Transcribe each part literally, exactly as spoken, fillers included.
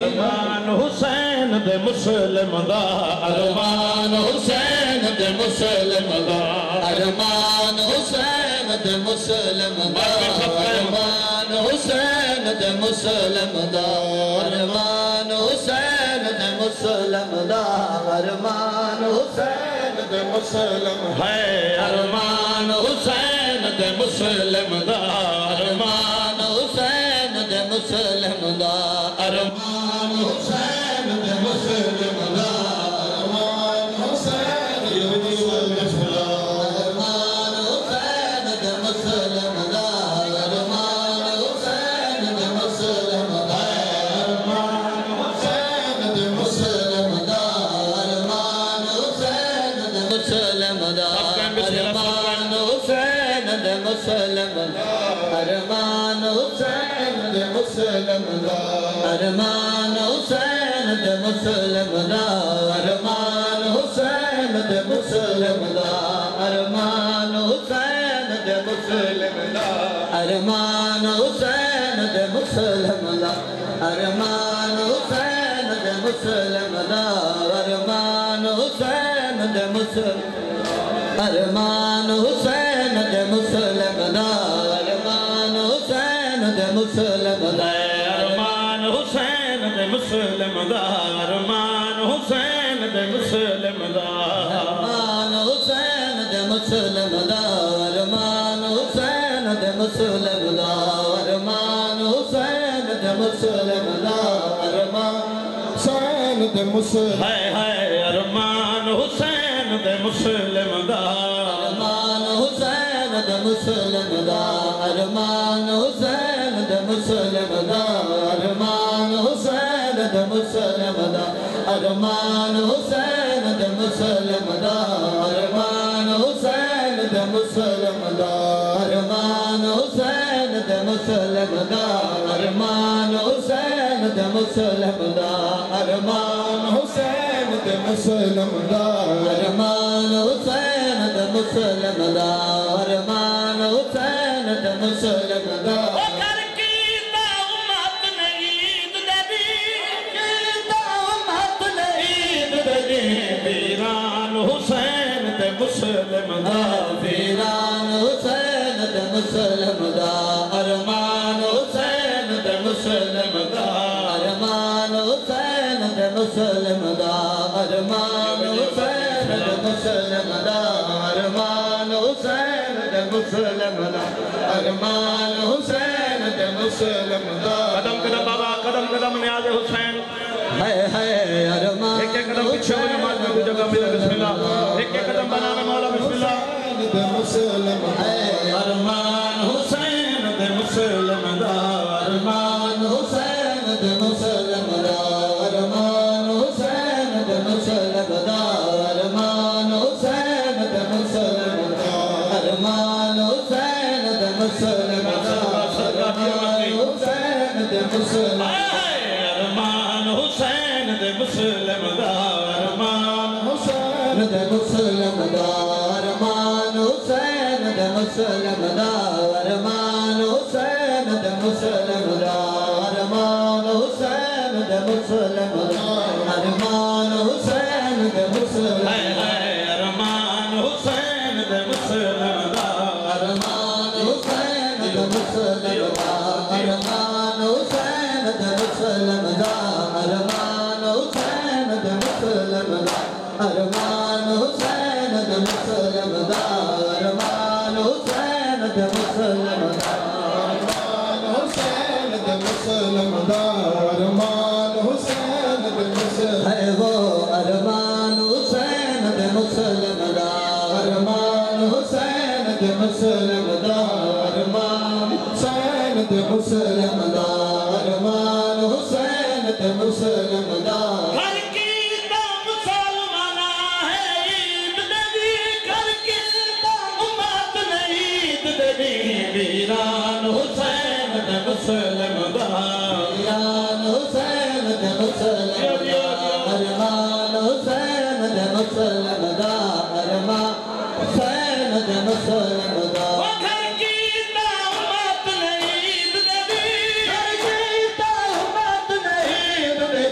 ارمان حسین دے مسلم دا ارمان حسین دے مسلم دا ارمان حسین دے مسلم دا ارمان حسین دے مسلم دا ارمان حسین دے مسلم دا ارمان حسین دے مسلم ہے ارمان حسین دے مسلم دا ارمان حسین دے مسلم دا ارمان حسین دے مسلم دا ارمان حسین دے مسلم دا ارمان حسین دے مسلم دا ارمان حسین دے مسلم دا ارمان حسین دے مسلم دا ارمان حسین دے مسلم دا ارمان حسین دے مسلم دا ارمان حسین دے مسلم دا ارمان حسین دے مسلم دا ارمان حسین دے مسلم دا ارمان حسین دے مسلم دا ارمان حسین دے مسلم دا ارمان حسین دے مسلم دا ارمان حسین دے مسلم ارمان حسین دے مسلم دا ارمان حسین دے مسلم دا ارمان حسین دے مسلم دا ارمان حسین دے مسلم دا ارمان حسین دے مسلم دا ارمان حسین دے مسلم دا ارمان حسین دے مسلم دا ارمان حسین دے مسلم ہے ہے ارمان حسین دے مسلم دا ارمان حسین دے مسلم دا ارمان حسین دے مسلم دا ارمان حسین دے مسلم دا ارمان حسین دے مسلم دا ارمان حسین دے مسلم دا ارمان حسین دے مسلم دا ارمان حسین دے مسلم دا ارمان حسین دے مسلم دا ارمان حسین دے مسلم دا ارمان حسین دے مسلم دا کر کیتا امت نعید دبی کیتا امت نعید دبی ویران حسین دے مسلم دا ویران حسین دے مسلم دا ارمان حسین دے مسلم دا ارمان حسین دے مسلم دا ارمان حسین دے مسلم دا ارمان حسین دے مسلم دا ارمان حسین دے مسلم دا قدم قدم بابا قدم قدم نیاز حسین ہے ہے ارمان ایک ایک قدم پیچھے ہونے نماز میں کوئی جگہ ملے بسم اللہ ایک ایک قدم بنانا مولا بسم اللہ دے مسلم ہے ارمان حسین دے مسلم دا ارمان حسین دے مسلم دا ارمان حسین دے مسلم دا ارمان حسین دے مسلم دا ارمان حسین دے مسلم دا ارمان حسین دے مسلم ارمان حسین دے مسلم دا ارمان حسین دے مسلم دا ارمان حسین دے مسلم دا ارمان حسین دے مسلم دا ارمان حسین دے مسلم دا ارمان حسین دے مسلم ہے ہے ارمان حسین دے مسلم دا ارمان حسین دے مسلم دا ارمان حسین دے مسلم دا ارمان حسین دے مسلم دا ارمان حسین دے مسلم دا ارمان حسین دے مسلم دا ارمان حسین دے مسلم دا ارمان حسین دے مسلم ہے وہ ارمان حسین دے مسلم دا ارمان حسین دے مسلم دا ارمان حسین دے مسلم دا ارمان حسین دے مسلم دا ہر کیتا مسلمانہ ہے عید دبی کر کیتا امت نعید دبی ویران حسین دے مسلم دا ویران حسین دے مسلم دا ارمان حسین دے مسلم دا ارمان حسین دے مسلم دا گھر کیتا امت نعید دبی کر کیتا امت نعید دبی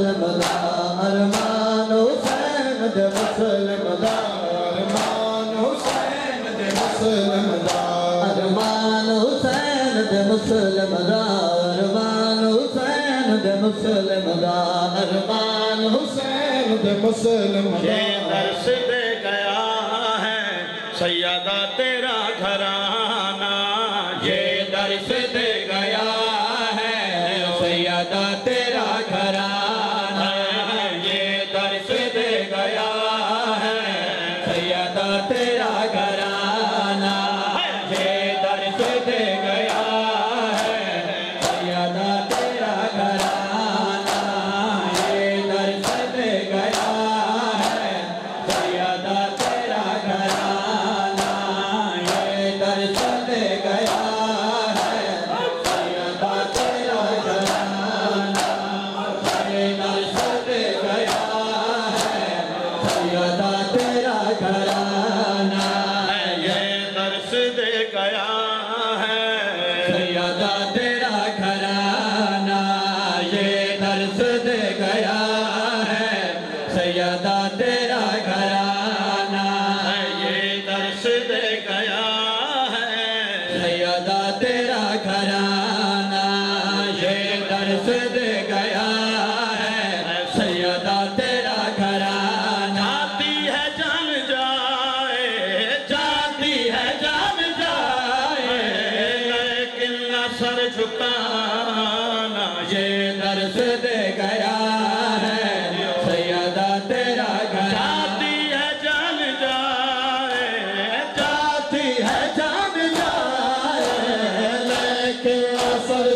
مسلم دا ارمان حسین دے مسلم دا ارمان حسین دے مسلم دا ارمان حسین دے مسلم دا ارمان حسین دے مسلم دا ارمان حسین دے مسلم دا یہ درس دے گیا ہے سیدہ تیرا گھرانہ یہ درس دے گیا ہے سیدہ تیرا گھرانہ یہ درس دے گیا ہے سیدہ تیرا گھرانہ یہ درس دے گیا ہے سیدہ تیرا گھرانہ یہ درس دے گیا ہے سیدہ تیرا گھرانہ یہ درس دے گیا ہے سیدہ تیرا گھرانہ یہ درس دے گیا ہے سیدہ تیرا گھرانہ یہ درس دے گیا ہے سیدہ تیرا گھرانہ یہ درس دے گیا ہے سیدہ تیرا گھرانہ یہ درس دے گیا ہے سیدہ تیرا گھرانہ یہ درس دے گیا ہے سیدہ تیرا گھرانہ جاتی ہے جان جائے جاتی ہے جان جائے لیکن نہ سر جھکانا یہ درس دے گیا ہے سیدہ تیرا گھرانہ جاتی ہے جان جائے جاتی ہے جان جائے لیکن اثر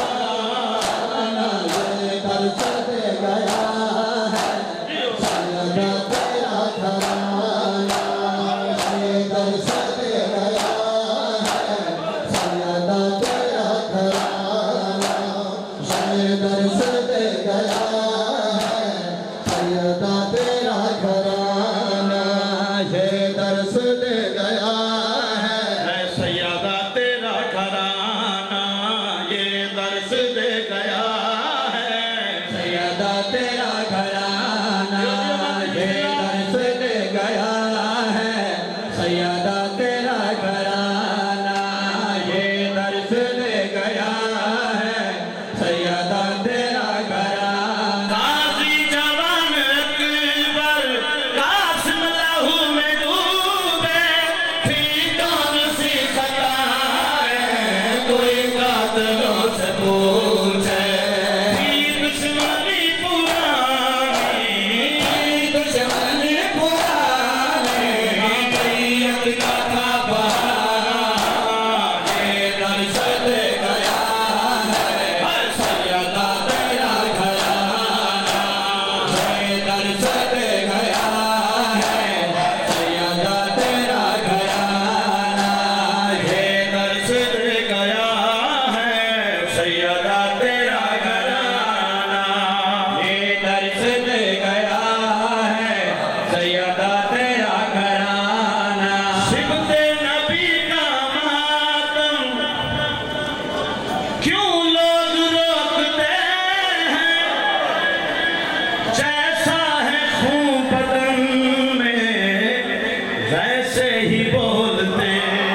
جھکانا یہ درس دے گیا ہے سیدہ تیرا گھرانہ یہ درس دے گیا ہے سیدہ تیرا گھرانہ یہ درس دے گیا ہے سیدہ تیرا گھرانہ یہ درس دے گیا ہے سیدہ تیرا گھرانہ یہ درس دے گیا ہے سیدہ تیرا گھرانہ یہ درس دے گیا ہے سیدہ تیرا گھرانہ یہ درس دے گیا ہے سیدہ تیرا گھرانہ غازی جوان اکبر قاسم لہو میں ڈوبے تھی کون سی خطا ہے کوئی قاتلوں سے پوچھے تھی دشمنی پرانی دشمنی پرانی بیعت کا تھا بہانہ یہ درس دے گیا ہے سیدہ تیرا گھرانہ یہ درس دے گیا ہے سیدہ تیرا گھرانہ یہ درس دے گیا ہے سیدہ تیرا گھرانہ یہ درس دے گیا ہے سیدہ تیرا گھرانہ صبت نبی کا ماتم کیوں لوگ روکتے ہیں جیسا ہے خون بدن میں ویسے ہی بولتے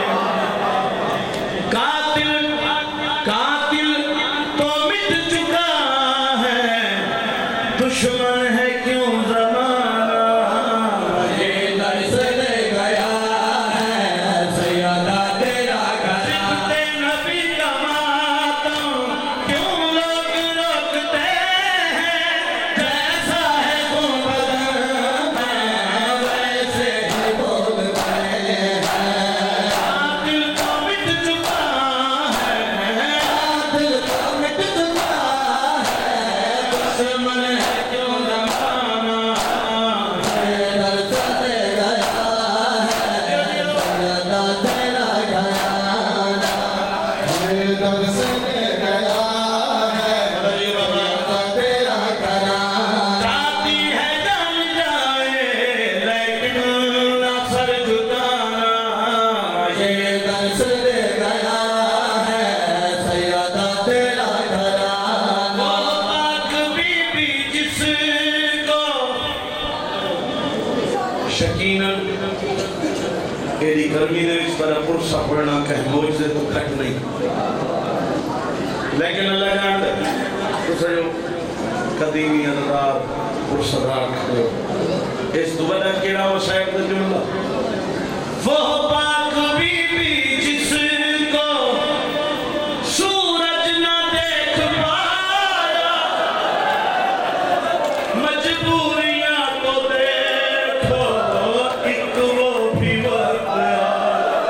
قاتل قاتل تو مٹ چکا ہے دشمن ہے کیوں زمانہ یہ درس دے گیا ہے سیدہ تیرا گھرانہ نبی کا ماتم کیوں لوگ روکتے ہیں جیسا ہے خون بدن میں ویسے ہی بولتے ہیں قاتل تو مٹ چکا ہے دل کا مٹ چکا ہے دشمن ہے کیوں زمانہ یقیناً ایڈی گرمی نے اس طرح پرسہ پڑھنا کہ موجزے تو کھٹ نہیں لیکن اللہ جانتا ہے اسے جو قدیمی ادھار پرسہ دار کھڑے ہو اس تو بڑا کیڑا وہ صاحب دا جملہ وہ پاک بی بی جس کو سورج نہ دیکھ پایا مجبوریاں تو دیکھو ایک وہ بھی وقت آیا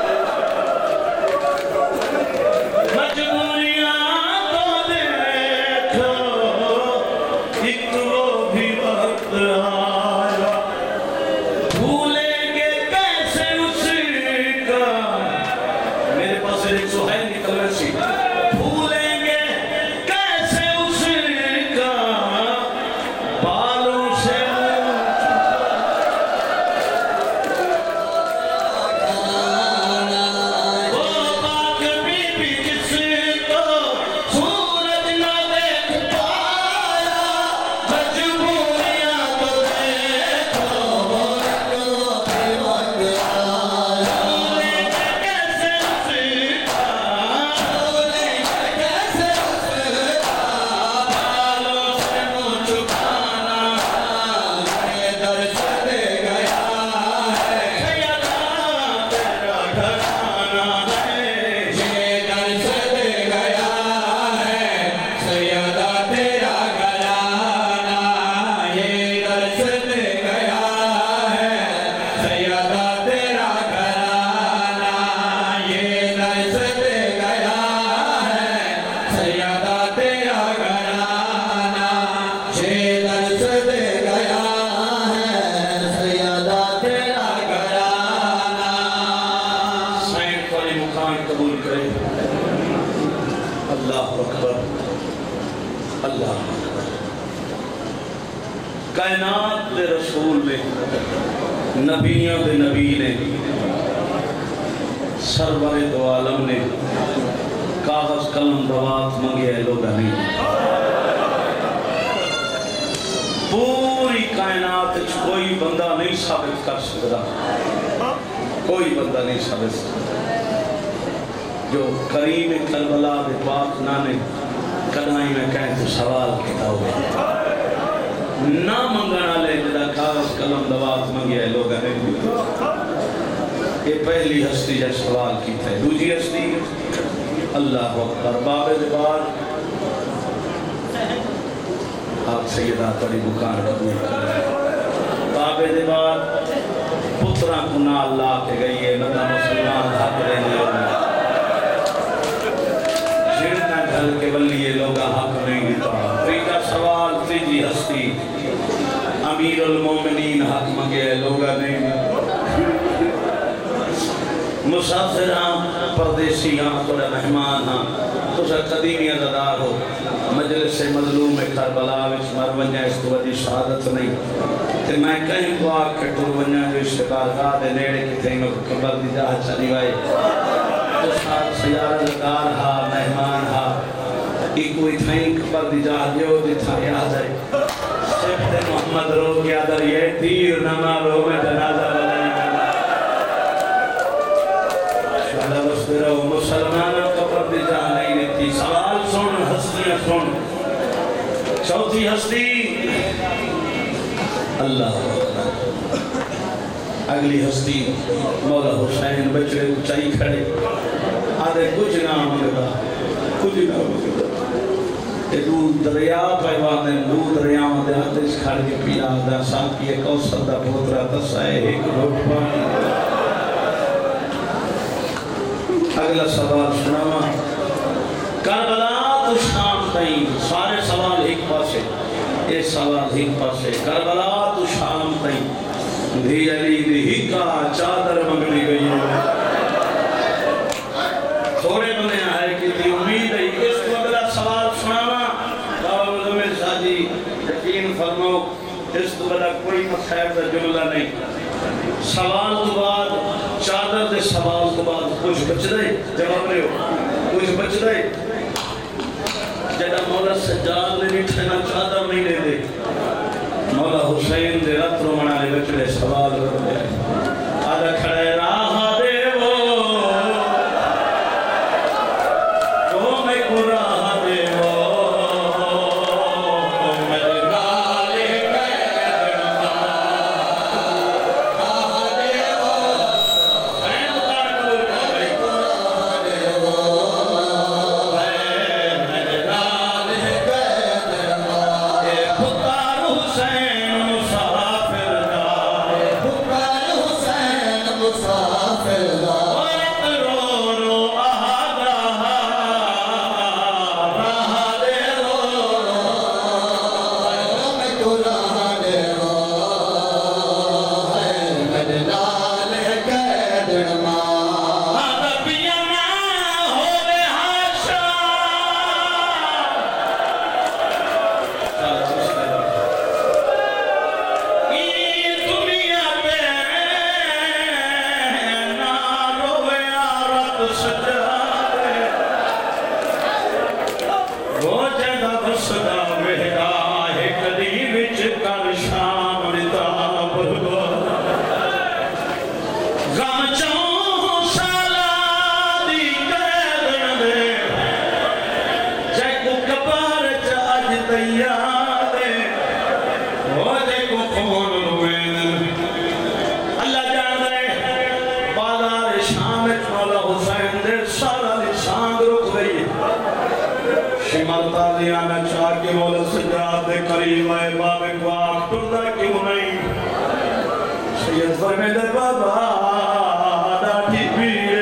مجبوریاں تو دیکھو ایک وہ بھی وقت آیا بھولیں گے کیسے اس کا میرے پاس ایک سہیل نکل رہی بھولیں گے کیسے اس کا بالوں سے وہ پاک بی بی جس کو سورج نہ دیکھ پایا مجبوریاں تو دیکھو کیسے اس کا بالوں سے منہ چھپانا در سے دے گیا ہے سیدہ تیرا گھرانا ہے یہ در سے دے گیا ہے سیدہ تیرا گھرانا یہ در سے دے گیا ہے سیدہ تیرا گھرانا یہ در سے دے گیا ہے سیدہ تیرا گھرانا یہ در سے دے گیا ہے سیدہ تیرا گھرانا سینٹ والی مقام قبول کرے اللہ اکبر اللہ اکبر کائنات دے رسول نے نبیوں دے نبی نے سرور دو عالم نے کاغذ قلم دوات منگے لوگا نہیں پوری کائنات وچ کوئی بندہ نہیں ثابت کر سکتا کوئی بندہ نہیں ثابت سکتا جو کریم کربلا دے پاک نانے کدائی میں کہیں تو سوال کتا ہوئے نہ منگنا لے جدا کاغذ قلم دوات منگے لوگا نہیں یہ پہلی ہستی جا سوال کیتا ہے دوجی ہستی اللہ اکبر باب دے بعد آپ سیدہ تری بکان قبول کریں باب دے بعد پترہ کنا اللہ کے گئی ہے ندا مسلمان حق رہنے ہوئے جنہ گھر کے ولی یہ لوگا حق نہیں دیتا تیجا سوال تیجی ہستی امیر المومنین حق منگے لوگا نہیں مسافران پردیسیاں توڑے مہمان ہاں تو سا قدیمی عددار ہو مجلس مظلوم کربلا وچ مرونیا اس تو وجہ شہادت نہیں کہ میں کہیں کو آگ کے ٹور ونیا جو اس سے بارگاہ دے نیڑے کی تھے میں قبر دی جاہ چلی وائی تو ساتھ سیارتدار ہا مہمان ہا ایک کوئی تھائیں قبر دی جاہ دیو دی تھا یاد ہے سبت محمد رو کیا در یہ تیر نمارو میں جنازہ بلائی شہدہ بستے رہو مسلمانوں قبر دی جاہ نہیں دیتی سوال سن ہستیاں سن چوتھی ہستی اللہ اگلی ہستی مولا حسین بچڑے اچائی کھڑے آدھے کچھ نام مگتا کچھ نام مگتا کہ دودھ دریا پیوانے دودھ دریا مدے آدھے اس کھڑ کے پیا آدھا ساتھ کی ایک اوسط دا پوترا تسائے ایک روٹ پانی اگلا سوال سناما کربلا تو شام تائیں سارے سوال ایک پاسے یہ سوال ایک پاسے کربلا تو شام تائیں دھی علی دی ہی کا چادر منگلی گئی ہے تھوڑے بنے آئے کہ دی امید ہے اس کو اگلا سوال سنانا بابا مزمل ساجی یقین فرماؤ اس کو بلا کوئی مسائب دا جملہ نہیں سوال تو بعد چادر دے سوال تو بعد کچھ بچ دے جواب رہے ہو کچھ بچ دے جدہ مولا سجاد نے نہیں ٹھینا چادر نہیں لے دے مولا حسین دے رترو منالے بچڑے سوال کرتے ہیں آدھا کھڑے راہ دے وہ وہ میں کو راہ دے وہ میرے نالے قیدنا راہ دے وہ حسین اتار قبول میں کو راہ دے وہ میرے نالے قیدنا اے پتار حسین مسافر دا پکار حسین مسافر دا وقت رو رو آہدا راہ دے رو میں کو راہ دے رو میرے نال قیدنا آدھا پیانا ہوئے ہاشا ای دنیا پہ نہ روے عورت سجادے وہ جگہ بسدا مہرا ہے کدی وچ کر شام رتاب ہوا غم چون سالا دی قیدن دے جے کو کبار چ اج تیار دے وہ جے کو خون لوین اللہ جان دے بازار شام وچ مولا حسین دے سارا نشان رک گئی شمال تالیانا چاہ کے مولا سجاد دے قریب آئے باب اقواق ٹردہ کیوں نہیں سید فرمے دے بابا ڈاٹی پیئے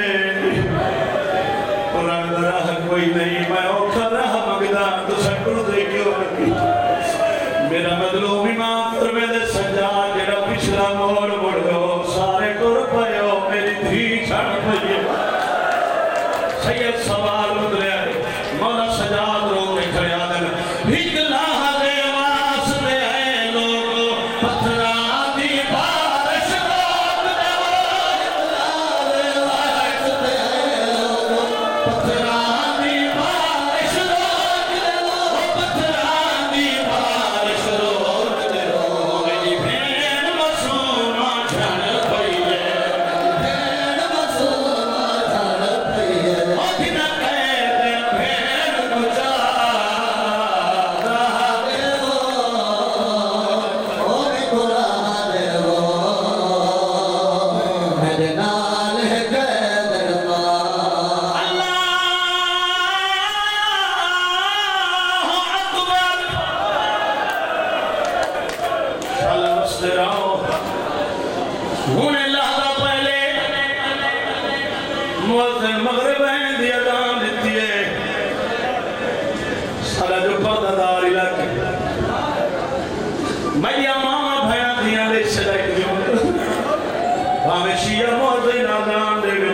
قرآن راہ کوئی نہیں میں اوکھا راہ مگدان تو سکر دے کیوں رکھی میرا مظلوم امام فرمے دے سجاد جڑا پچھلا موڑ مڑ گو سارے ٹر پائیو میری دھی چھڑ پائیے سید سوال مدلے آئے مولا سجاد رو کے کھڑے آدم بھگلا دے واسطے اے لوگو پتھرا دی بارش روک دے پتھرا دی بارش روک دے پتھرا دی بارش روک دے میری بھین مسومہ جھڑ پئیے بھین مسومہ جھڑ پئیے اٹھنا قید بھین کو جا راہ دے او میں کو راہ دے رو میرے نال قیدنا اللہ اکبر شالا مستے رہو ہونے لحظہ پہلے مؤذن مغرب ہیں دی اذان دیتی ہے سالا جو پردہ دار علاقے میاں ماما بھیاں دیاں لے سڑک دیوں ہمیں شیعہ مؤذن اذان دے